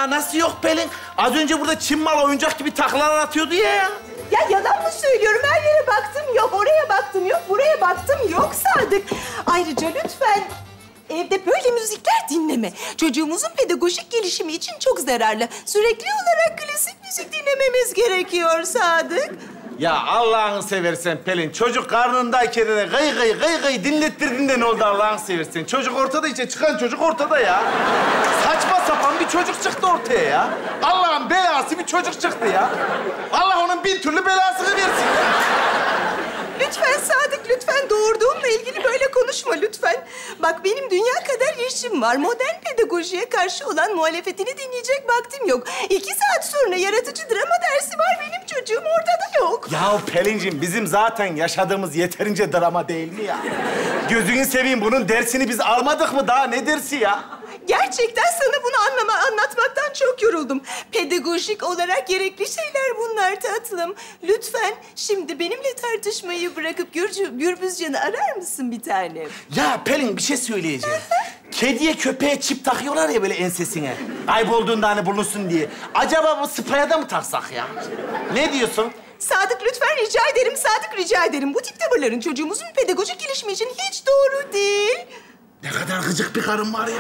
ya. Nasıl yok Pelin? Az önce burada Çin malı oyuncak gibi taklalar atıyordu ya. Ya yalan mı söylüyorum? Her yere baktım yok, oraya baktım yok, buraya baktım yok Sadık. Ayrıca lütfen evde böyle müzikler dinleme. Çocuğumuzun pedagojik gelişimi için çok zararlı. Sürekli olarak klasik müzik dinlememiz gerekiyor Sadık. Ya Allah'ını seversen Pelin. Çocuk karnındayken de gıy dinlettirdin de ne oldu Allah'ını seversen. Çocuk ortada işte. Çıkan çocuk ortada ya. Saçma sapan bir çocuk çıktı ortaya ya. Allah'ın belası bir çocuk çıktı ya. Allah onun bin türlü belasını versin ya. Lütfen Sadık, lütfen doğurduğumla ilgili böyle konuşma lütfen. Bak benim dünya kadar yaşım var. Modern pedagojiye karşı olan muhalefetini dinleyecek vaktim yok. 2 saat sonra yaratıcı drama dersi var. Benim çocuğum ortada yok. Ya Pelinciğim bizim zaten yaşadığımız yeterince drama değil mi ya? Gözünü seveyim bunun dersini biz almadık mı daha ne dersi ya? Gerçekten sana bunu anlatmaktan çok yoruldum. Pedagojik olarak gerekli şeyler bunlar tatlım. Lütfen şimdi benimle tartışmayı bırakıp Gürbüzcan'ı arar mısın bir tanem? Ya Pelin bir şey söyleyeceğim. Kediye köpeğe çip takıyorlar ya böyle ensesine. Kaybolduğunda hani bulunsun diye. Acaba bu spaya da mı taksak ya? Ne diyorsun? Sadık lütfen rica ederim, Sadık rica ederim. Bu tip tavırların çocuğumuzun pedagojik gelişimi için hiç doğru değil. Ne kadar gıcık bir karım var ya.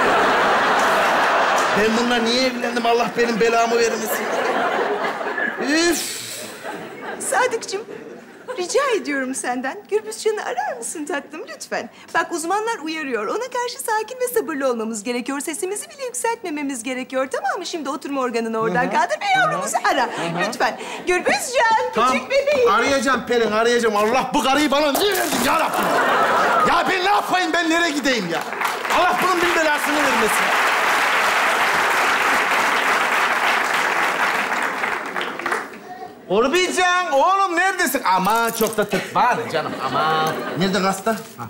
Ben bununla niye evlendim? Allah benim belamı vermesin. Üf! Sadıkçım, rica ediyorum senden. Gürbüzcan'ı arar mısın tatlım lütfen? Bak uzmanlar uyarıyor. Ona karşı sakin ve sabırlı olmamız gerekiyor. Sesimizi bile yükseltmememiz gerekiyor. Tamam mı? Şimdi oturma organını oradan kaldır ve yavrumuzu ara. Lütfen. Gürbüzcan, küçük bebeğim. Arayacağım Pelin, arayacağım. Allah bu karıyı bana niye verdin ya Rabbim? Ya ben ne yapayım? Ben nereye gideyim ya? Allah bunun bir belasını vermesin. Orbican, oğlum neredesin? Aman çok da tık var canım, aman. Nerede hasta? Ha.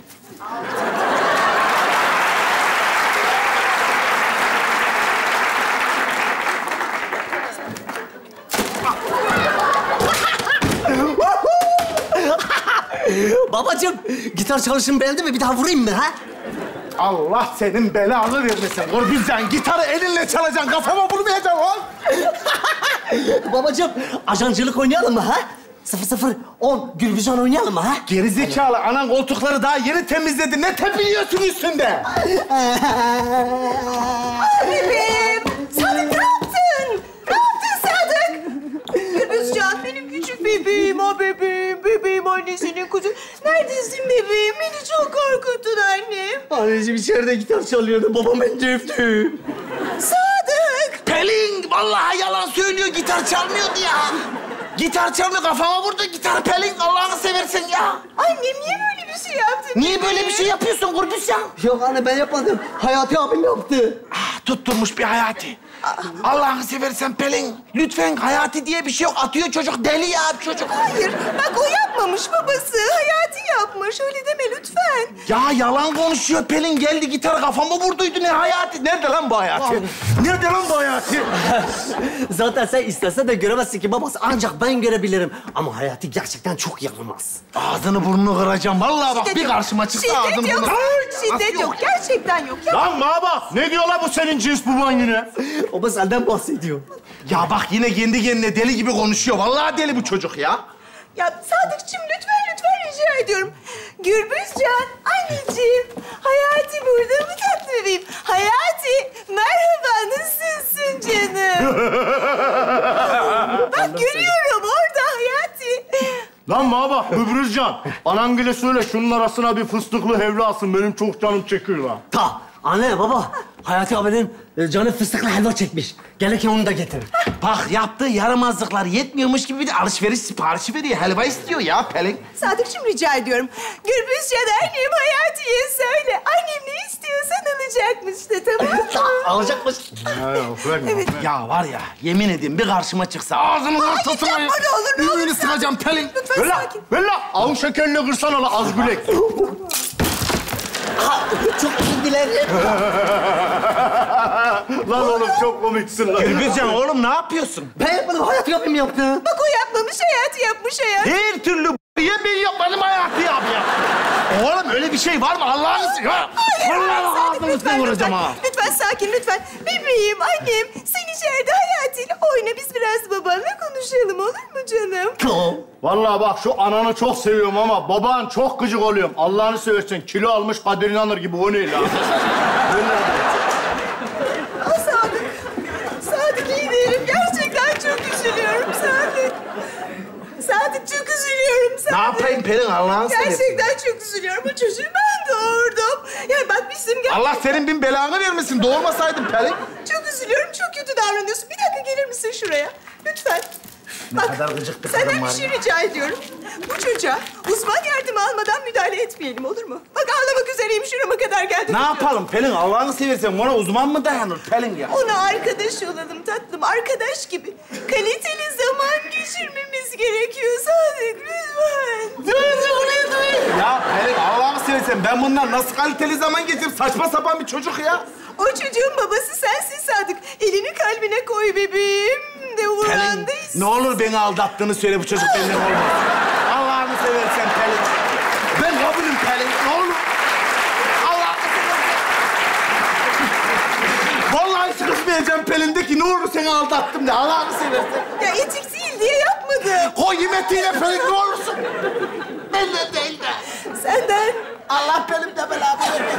Babacığım, gitar çalışın beğendi mi? Bir daha vurayım mı ha? Allah senin belanı vermesin. Orbican, gitarı elinle çalacaksın. Kafama vurmayacaksın lan. Babacığım, ajancılık oynayalım mı ha? 0-0-10 Gürbüzcan oynayalım mı ha? Gerizekalı, anan koltukları daha yeni temizledi. Ne tepiniyorsun üstünde? Bebeğim, Sadık ne yaptın? Ne yaptın Sadık? Gürbüzcan, benim küçük bebeğim, o bebeğim. Bebeğim annesinin kuzu. Neredesin bebeğim? Beni çok korkuttun annem. Anneciğim içeride gitar çalıyordu, babam beni dövdü. Sadık! Pelin, vallahi yalan söylüyor. Gitar çalmıyordu ya. Gitar çalmıyor, kafama vurdu gitar Pelin. Allah'ını seversen ya. Annem niye böyle bir şey yaptın? Niye böyle bir şey yapıyorsun Gürbüzcan? Yok anne, ben yapmadım. Hayati abim yaptı. Ah, tutturmuş bir Hayati. Allah'ını seversen Pelin. Lütfen Hayati diye bir şey yok. Atıyor çocuk, deli ya çocuk. Hayır, bak o yapmamış babası. Hayati yapmış. Öyle deme lütfen. Ya yalan konuşuyor Pelin. Geldi gitar kafama vurduydu. Ne Hayati? Nerede lan bu Hayati? Nerede lan bu Hayati? Zaten sen istesen de göremezsin ki babası. Ancak ben görebilirim. Ama Hayati gerçekten çok yaramaz. Ağzını burnunu kıracağım. Vallahi bak Şiddet bir yok. karşıma çıksa ağzını Şiddet yok. burnunu... Şiddet yok. Gerçekten yok. Lan bana bak, ne diyor la bu senin cins baban yine? Baba senden bahsediyor. Ya bak yine kendi kendine deli gibi konuşuyor. Vallahi deli bu çocuk ya. Ya Sadıkçım lütfen rica ediyorum. Gürbüzcan, anneciğim. Hayati burada mı tatlı bebeğim? Hayati, merhaba, nasılsın canım? Bak görüyorum orada Hayati. Lan bana bak, Bıbrızcan. Anangile söyle, şunun arasına bir fıstıklı helva alsın. Benim çok canım çekiyor lan. Ta, anne, baba. Hayati abinin canı fıstıklı helva çekmiş. Gelirken onu da getirin. Bak yaptığı yaramazlıklar yetmiyormuş gibi bir de alışveriş siparişi veriyor. Helva istiyor ya Pelin. Sadıkçım rica ediyorum. Gürbüzcan annem Hayati'ye söyle. Annem ne istiyorsan alacakmış de, tamam mı? Alacakmış. Evet. Ya var ya yemin edeyim bir karşıma çıksa ağzının ortasına... yapma ne olur, ne olur. Ümünü sıkacağım Pelin. Lütfen Ver lan, sakin. ver lan. Avun şekerini kırsana la, az gülek. Çok özür dilerim. Lan oğlum çok komiksin lan. Gürbüzcan oğlum ne yapıyorsun? Ben yapmadım, Hayati abim yaptı. Bak o yapmamış, Hayati yapmış Hayati. Her türlü yemeği yapmadım Hayati abi ya. Oğlum öyle bir şey var mı? Allah'ını ya. Vallahi ağzınızı vuracağım ha. Lütfen sakin, lütfen. Bebeğim, annem, sen içeride Hayati'yle oyna. Biz biraz babanla konuşalım, olur mu canım? Vallahi bak şu ananı çok seviyorum ama baban çok gıcık oluyorum. Allah'ını seversen kilo almış Kadir İnanır gibi o ne lan? Sadık. Sadık iyi değilim. Gerçekten çok üzülüyorum Sadık. Sadık çok üzülüyorum Sadık. Ne yapayım Pelin Allah'ını seversen? Gerçekten çok üzülüyorum. Bu çocuğu ben doğurdum. Yani bak bizim... Allah senin bin belanı vermesin. Doğurmasaydın Pelin. Çok üzülüyorum. Çok kötü davranıyorsun. Bir dakika gelir misin şuraya? Lütfen. Bak, kadar gıcık bir kadın senden var bir şey ya. rica ediyorum. Bu çocuğa uzman yardımı almadan müdahale etmeyelim, olur mu? Bak ağlamak üzereyim, şurama kadar geldim. Ne yapalım Pelin? Allah'ını seversen bana uzman mı dayanır Pelin ya? Ona arkadaş olalım tatlım, arkadaş gibi. Kaliteli zaman geçirmemiz gerekiyor Sadık, lütfen. Ya Pelin Allah'ını seversen ben bundan nasıl kaliteli zaman geçirip saçma sapan bir çocuk ya? O çocuğun babası sensin Sadık. Elini kalbine koy bebeğim. De Pelin uğrandayız. ne olur beni aldattığını söyle bu çocuk benden olmaz. Allah'ını seversen Pelin. Ben kabulüm Pelin ne olur. Allah'ını seversen. Vallahi hiç kızmayacağım Pelin'deki ne olur seni aldattım de Allah'ını seversen. Ya etik değil diye yapmadım. Koy yemetiyle Pelin ne olursun. Ben de değil de. Senden Allah benimle beraber etsin.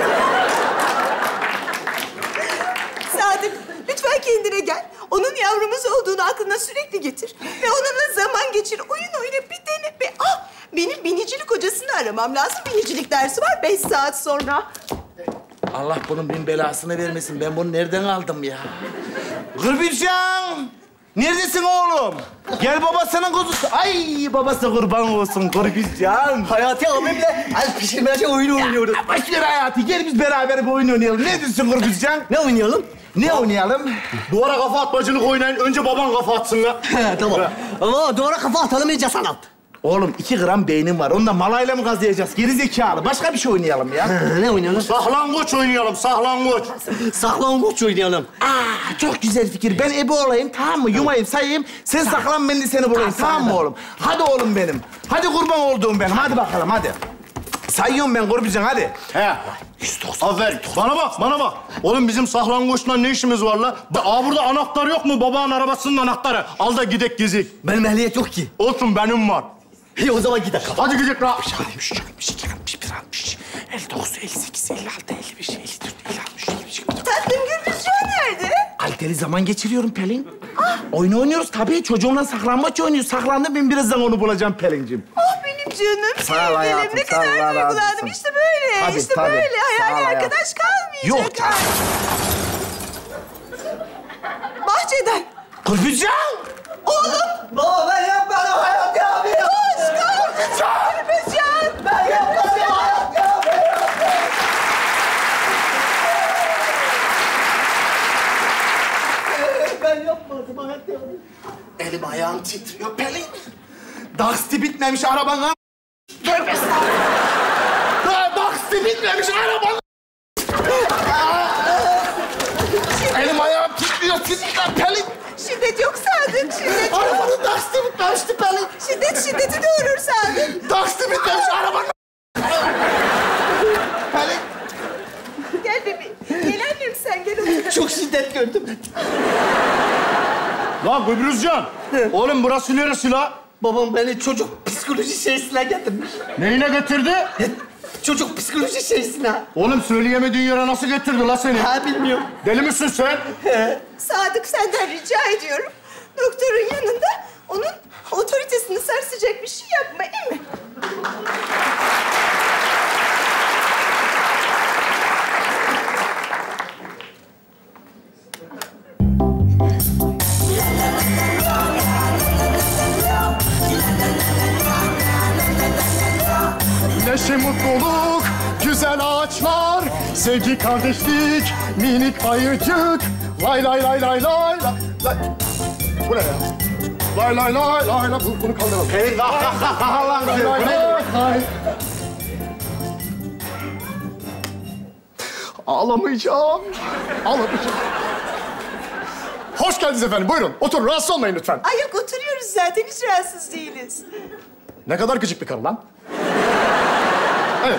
Sadık, lütfen kendine gel. Onun yavrumuz olduğunu aklına sürekli getir. Ve onunla zaman geçir, oyun oyna, bir dene. Benim binicilik hocasını aramam lazım. Binicilik dersi var 5 saat sonra. Allah bunun bin belasını vermesin. Ben bunu nereden aldım ya? Gırbişcan! Neredesin oğlum? Gel babasının kuzusu. Ay babası kurban olsun Gırbişcan. Hayati abimle el pişirmece oyunu oynuyoruz. Baş ver Hayati. Gel biz beraber bir oyun oynayalım. Ne diyorsun Gırbişcan? Ne oynayalım? Ne oynayalım? Duvara kafa atmacılık oynayın. Önce baban kafa atsın ya. Tamam. Ama doğru kafa atalım iyice sanat. Oğlum 2 gram beynim var. Onu da malayla mı kazıyacağız? Geri zekalı. Başka bir şey oynayalım ya. Ne oynayalım? Sahlangoç oynayalım, sahlangoç. Saklangoç oynayalım. Çok güzel fikir. Ben ebe olayım, tamam mı? Yumayım, sayayım. Sen saklan, ben de seni bulayım. Tamam mı oğlum? Hadi oğlum benim. Hadi kurban olduğum benim. Hadi bakalım, hadi. Sayıyorum ben Gurbican, hadi. He. 190. Aferin. Bana bak, bana bak. Oğlum bizim sahlangoçla ne işimiz var la? Aa burada anahtar yok mu? Babanın arabasının anahtarı. Al da gidek gezik. Benim ehliyet yok ki. Olsun benim var. İyi o zaman gidelim. Hadi gidek la. 60, 62, 61, 60, 59, 58, 56, 55, 54, 56, 57, Tatlım Gürbüzcan nerede? Kaliteli zaman geçiriyorum Pelin. Oyun oynuyoruz tabii. Çocuğumla saklanmaç oynuyoruz. Saklandım, ben birazdan onu bulacağım Pelin'cim. Oh benim canım Sağ ol hayatım, sevgilim. Ne sağ ol, kadar Allah razı duygulandım. olsun. İşte böyle, Tabii, işte tabii. böyle. Sağ ol Hayali hayatım. arkadaş kalmayacak. Yok canım. Bahçeden. Gurbican! Oğlum. Baba ben yapmadım Hayati abi. Koş, koş. Gürbüzcan. Ben yapmadım Hayati abi. Ben yapmadım Hayati abi. Elim ayağım titriyor Pelin. Daksti bitmemiş arabanın. Tövbe estağfurullah. Daksti bitmemiş arabanın. Elim ayağım titriyor Pelin. Şiddet yok Sadık, şiddet yok. Arabanın daksti bitmemişti Pelin. Şiddet şiddeti doğurur Sadık. Daksti bitmemiş arabanın. Pelin. Gel bebeğim. Gel annem sen gel otur. Çok şiddet gördüm. La Gübrüzcan. Oğlum burası neresi la? Babam beni çocuk psikoloji şeysine getirmiş. Neyine getirdi? Çocuk psikoloji şeysine. Oğlum söyleyemediğin yere nasıl getirdi la seni? Ha bilmiyorum. Deli misin sen? Sadık senden rica ediyorum. Doktorun yanında onun otoritesini sarsacak bir şey yapma, değil mi? Neşe, mutluluk, güzel ağaçlar, sevgi, kardeşlik, minik ayıcık. Lay lay lay lay lay lay. Bu ne ya? Lay lay lay lay lay. Bunu kaldıralım. Pelin kalk kalk kalk kalk Allah'ını Lay seversen. lay lay. Ağlamayacağım. Ağlamayacağım. Hoş geldiniz efendim. Buyurun. Oturun. Rahatsız olmayın lütfen. Ay yok oturuyoruz zaten hiç rahatsız değiliz. Ne kadar gıcık bir karı lan. Evet.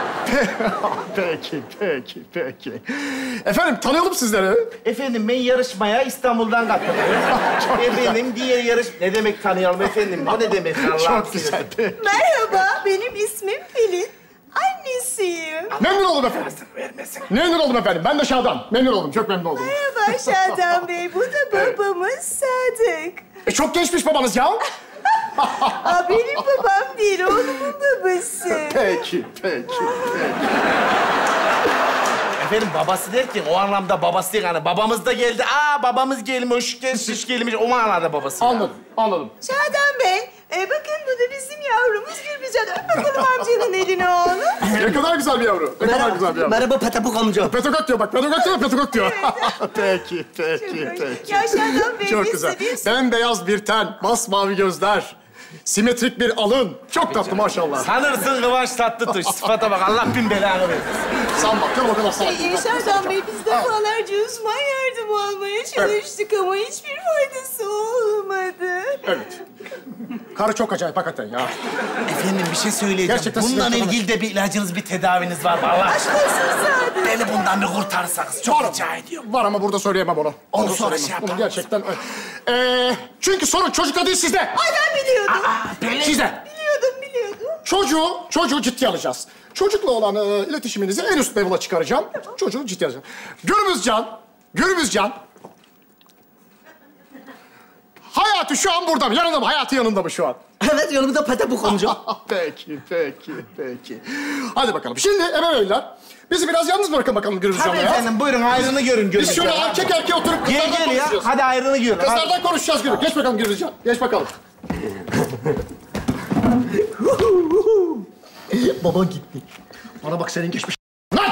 Peki. Efendim, tanıyalım sizleri. Efendim, ben yarışmaya İstanbul'dan katılıyorum. Efendim, diğer yarış... Ne demek tanıyalım efendim? O ne demek Allah'ım? Çok güzel. Merhaba, benim ismim Pelin. Annesiyim. Memnun oldum efendim. Memnun oldum efendim. Ben de Şadan. Memnun oldum. Çok memnun oldum. Merhaba Şadan Bey, bu da babamız Sadık. Çok gençmiş babanız ya. Aa, benim babam değil, oğlumun babası. Peki. Efendim, babası derken o anlamda babası değil. Hani babamız da geldi. Aa, babamız gelmiş, gençmiş gelmiş. O manada babası. Anladım. Şadan Bey, bakın bu da bizim yavrumuz Gürbüzcan. Öp bakalım amcanın elini oğlum. Ne kadar güzel bir yavru. Merhaba Petapuk amca. Petokok diyor bak. Petokok diyor. Peki. Ya Şadan Bey, Çok biz güzel. de biz... Bembeyaz bir ten, masmavi gözler, simetrik bir alın. Çok tatlı maşallah. Sanırsın Kıvanç Tatlıtuş. Sıfata bak, Allah bin belanı versin. Sen bak, o kadar sana. Şadan Bey, biz defalarca uzman yardımı almaya çalıştık ama hiçbir faydası olmadı. Evet. Karı çok acayip hakikaten ya. Efendim, bir şey söyleyeceğim. Gerçekten bundan sinir ilgili de bir ilacınız, bir tedaviniz var mı? Allah Aşk olsun Sadık. beni bundan bir kurtarsanız çok rica ediyorum. Var ama burada söyleyemem onu. Onu Burada sonra söyleyemem. şey Onu yapalım. gerçekten... Çünkü sorun çocukta değil sizde. Ay ben biliyordum. Pelin. Sizde. Biliyordum. Çocuğu ciddiye alacağız. Çocukla olan iletişiminizi en üst level'a çıkaracağım. Çocuğu ciddiye alacağım. Gürbüzcan. Hayati şu an burada mı? Yanında mı? Hayati yanında mı şu an? Evet, yanımda Petapuk amca. Peki. Hadi bakalım. Şimdi ebeveynler, bizi biraz yalnız bırakın bakalım Gürbüzcan'la Tabii ya. efendim, buyurun ayrını görün. Biz şöyle erkek erkeğe oturup Gel kızlardan ya, konuşacağız. hadi ayrını görün. Kızlardan konuşacağız Gürbüz. Geç bakalım Gürbüzcan. Geç bakalım. Baba gitti. Bana bak, senin geçmiş. Lan!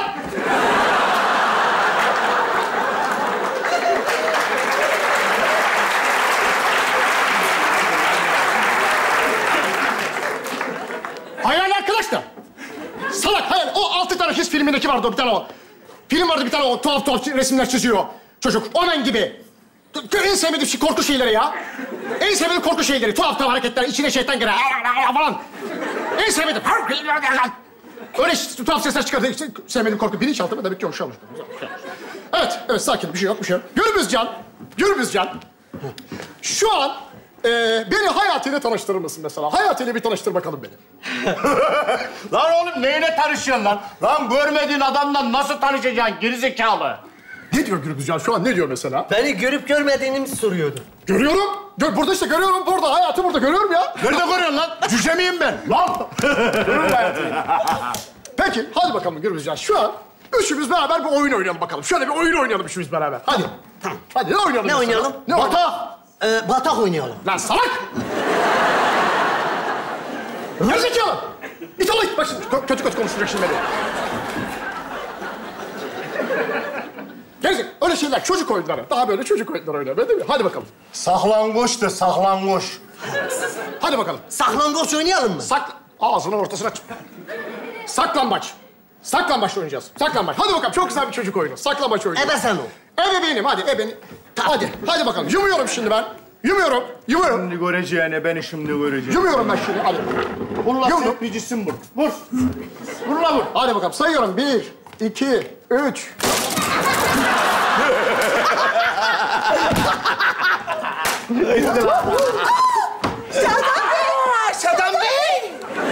Hayal arkadaşlar. Salak hayal. O 6 tane his filmindeki vardı, o bir tane o. Film vardı bir tane, o tuhaf resimler çiziyor çocuk. Omen gibi. En sevmediğim şey korku şeyleri ya. En sevmediğim korku şeyleri. Tuhaf hareketler, içine şeytan girer falan. En sevmediğim. Öyle tuhaf sesler çıkardı. İşte sevmediğim korku. Bilinçaltı demek ki hoşlanmış. Evet, sakin. Bir şey yok. Gürbüzcan. Şu an beni Hayati ile tanıştırır mısın mesela? Hayati ile bir tanıştır bakalım beni. Lan oğlum neyle tanışıyorsun lan? Lan görmediğin adamla nasıl tanışacaksın gerizekalı? Ne diyor Gürbüzcan şu an? Ne diyor mesela? Beni görüp görmediğini mi soruyordu? Görüyorum. Burada işte görüyorum. Burada. Hayatı burada. Görüyorum ya. Nerede görüyorsun lan? Cüce miyim ben? Lan! Görüyorum Hayatı. Peki, hadi bakalım Gürbüzcan. Şu an üçümüz beraber bir oyun oynayalım bakalım. Şöyle bir oyun oynayalım üçümüz beraber. Hadi. Tamam. Hadi ne oynayalım? Ne mesela? oynayalım? Ne oynayalım? Batak oynayalım. Lan salak! Gerizekalı! İt oğlu it! Bak şimdi kötü konuşacak şimdi beni. Gerizekalı. Öyle şeyler, çocuk oyunları. Daha böyle çocuk oyunları oynayalım, değil mi? Hadi bakalım. Saklangoçtur, saklangoç. Hadi bakalım. Saklambaç oynayalım mı? Ağzının ortasına aç. Saklambaç oynayacağız. Saklambaç. Hadi bakalım, çok güzel bir çocuk oyunu. Saklambaç oyunu. Ebe sen ol. Ebeveynim, hadi ebeni. Hadi bakalım. Yumuyorum şimdi ben. Yumuyorum. Şimdi göreceğine beni şimdi göreceğim. Yumuyorum ben şimdi, hadi. Vurla Yumdum. sepmicisin vur. Vur. Vur la vur. Hadi bakalım, sayıyorum. 1, 2, 3. Şadan Bey!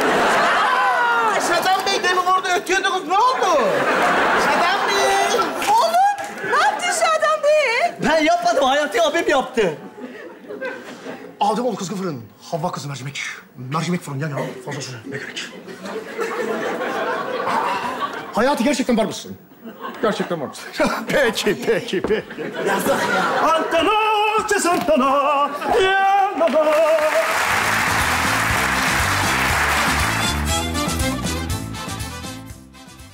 Şadan Bey, demin orada ötüyordunuz. Ne oldu? Şadan Bey! Oğlum, ne yaptın Şadan Bey? Ben yapmadım, Hayati abim yaptı. Adımoğlu kızgın fırın. Havva kızı mercimek. Mercimek fırın ya. Fazla süre. Ne gerek? Hayati, gerçekten var mısın? Gerçekten var mısın? Peki. Yazık ya. Antena, Santana, yanana.